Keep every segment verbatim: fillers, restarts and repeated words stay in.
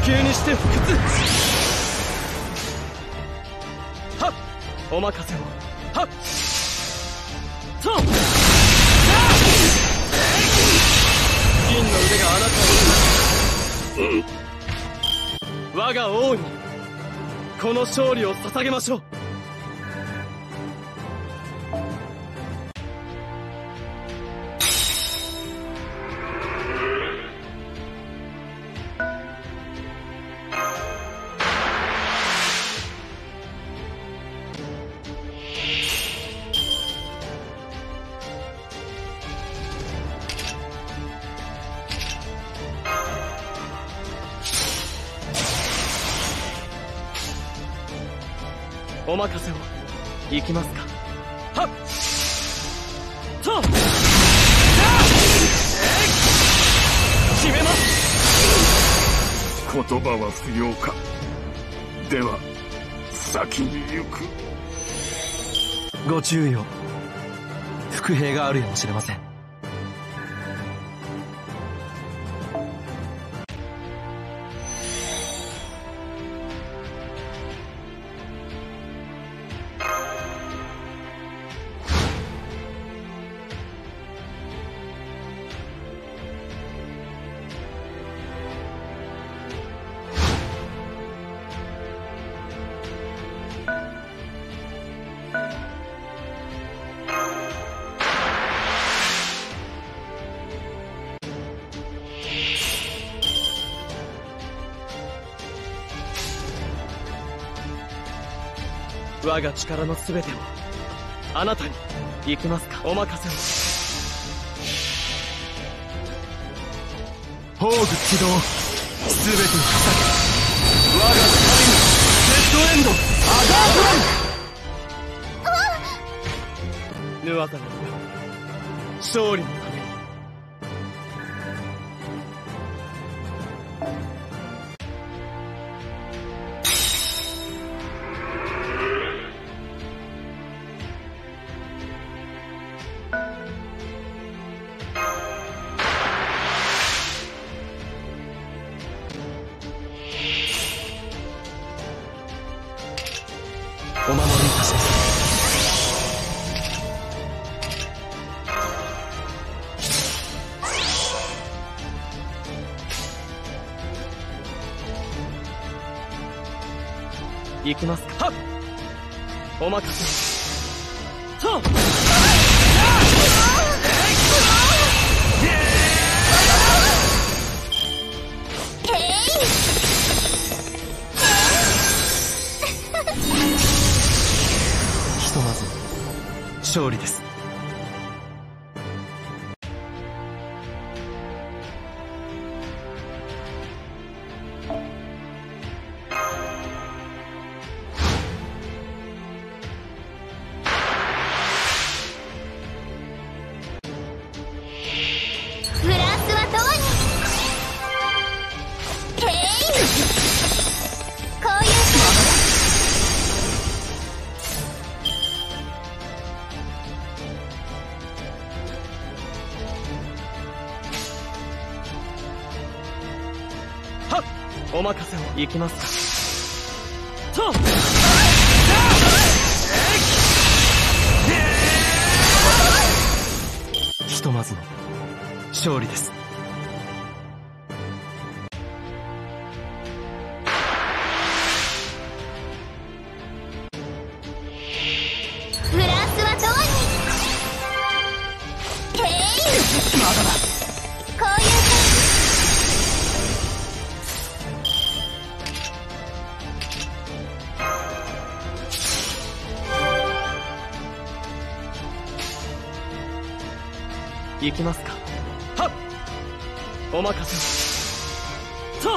急にして不屈。はっ、お任せを。はっ、そう。銀の腕があなたを、うん、我が王にこの勝利を捧げましょう。お任せを。行きますか。はっ、そう。決めます。 言葉は不要か。では先に行く。 ご注意を。伏兵があるやもしれません。 我が力の全てをあなたに。行きますか。お任せを。 宝具起動。全てに捧げ。我が神にデッドエンド。アガーブラン。ヌアザの勝利のために。 お守りいたします。 行きますか。はっ、お任せ。そう。 ひとまず勝利です。 お任せを。行きますか。そう。 ひとまずの勝利です。 フランスはどうに。まだだ。こういう行きますか。はっ、お任せを。そう。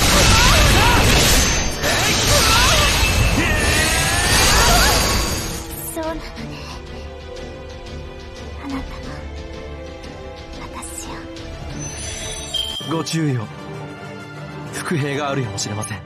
そうなのね。あなたの私よ。 ご注意を。伏兵があるやもしれません。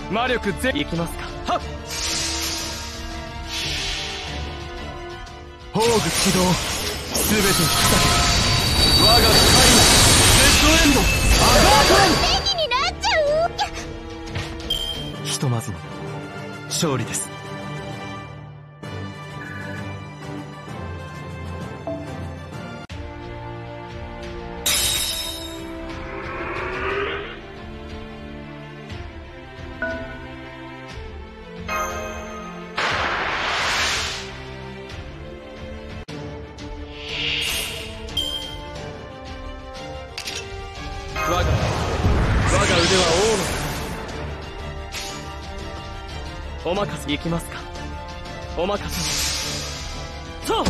魔力全いきますか。はっ、 宝具起動、すべて引き裂け。我がスカイナレッドエンドアガートレン。 敵になっちゃう。 ひとまずの勝利です。 我が我が腕は王のお任せいきますか。お任せそう。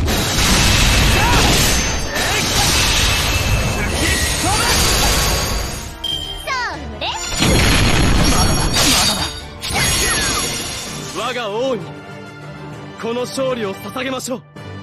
それ我が王にこの勝利を捧げましょう。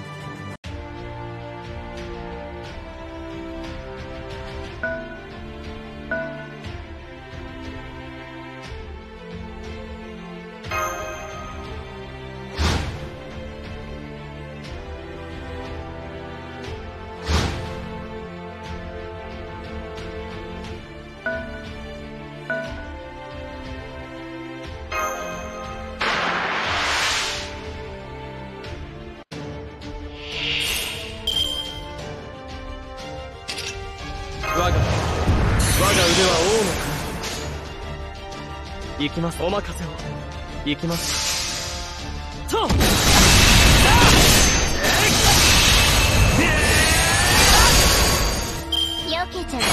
我が我が腕は王の国。行きます。お任せを。行きます。と避けちゃダ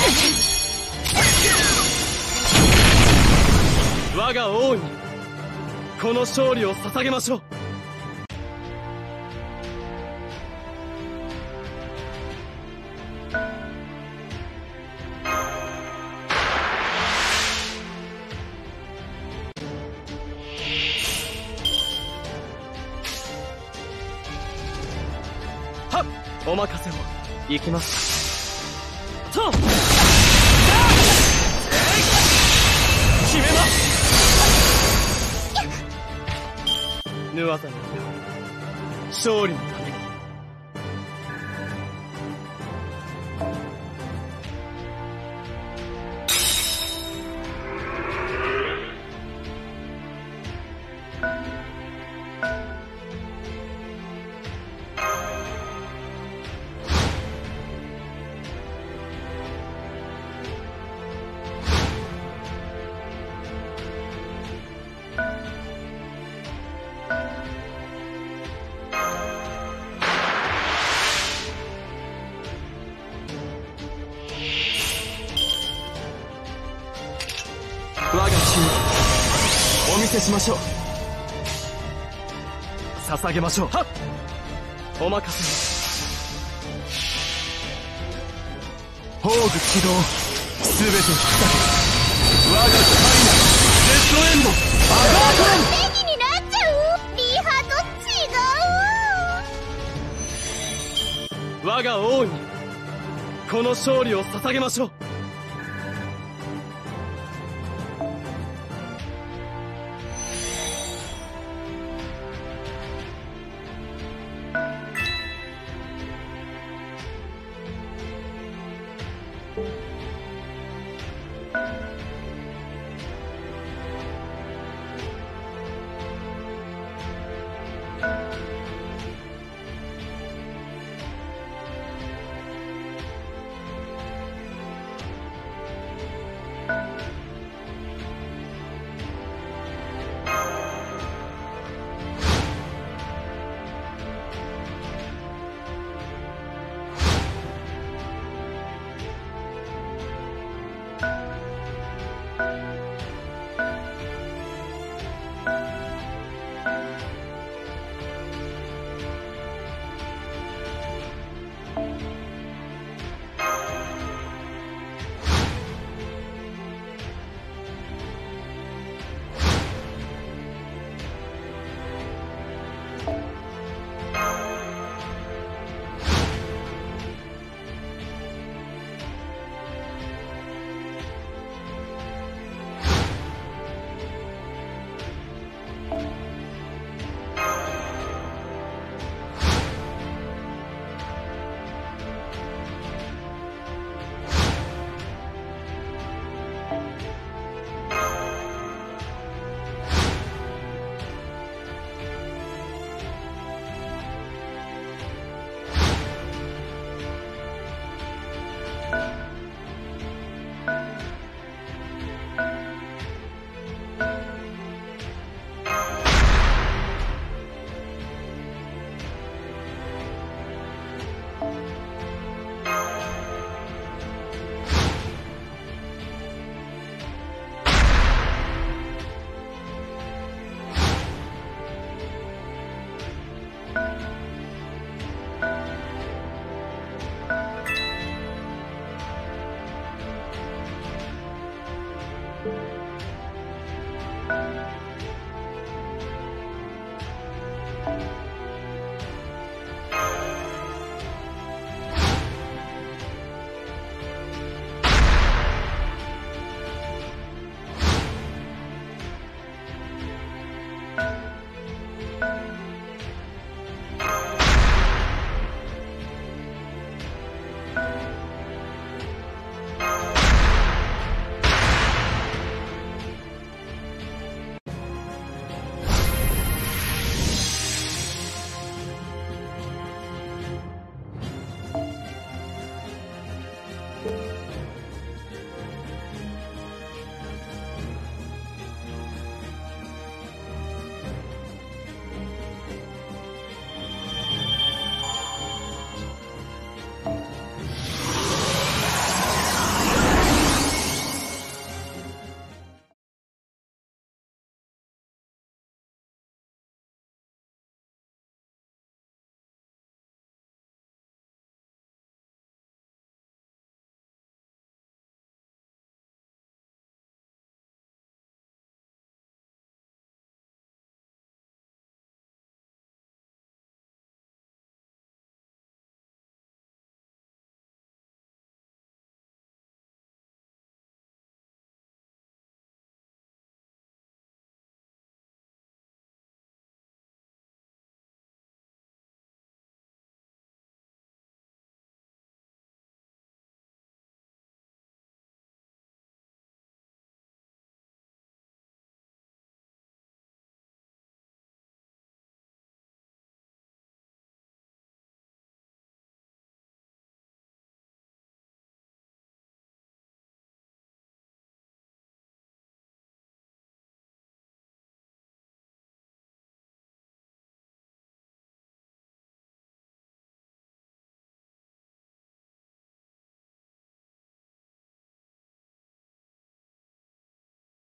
メ。 我が王にこの勝利を捧げましょう。はっ、お任せを。行きます。と決めます。ヌアザの勝利のために。我がチームお見せしましょう。捧げましょう。はっ、お任せを。 宝具起動、すべて引き裂け。我がスカイナレッドエンドアガートレン。 敵になっちゃう。リハと違う。 我が王にこの勝利を捧げましょう。 う